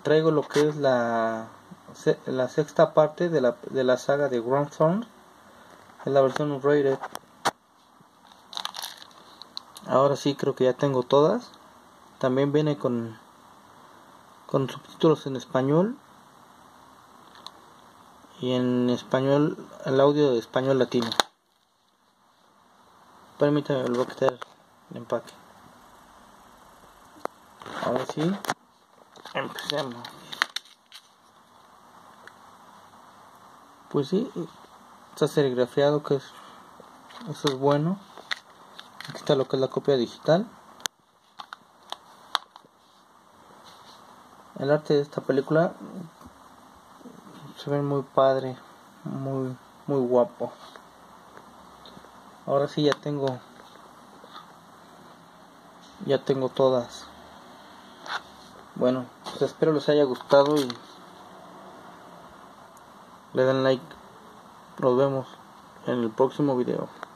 traigo lo que es la sexta parte de la saga de Ground Thorn. Es la versión rated. Ahora sí creo que ya tengo todas. También viene con subtítulos en español y en español, el audio de español latino. Permítame, le voy a quitar el empaque. Ahora sí, empecemos. Pues sí, está serigrafiado, que eso es bueno. Aquí está lo que es la copia digital. El arte de esta película se ve muy padre, muy guapo. Ahora sí ya tengo todas. Bueno, pues espero les haya gustado y le den like. Nos vemos en el próximo video.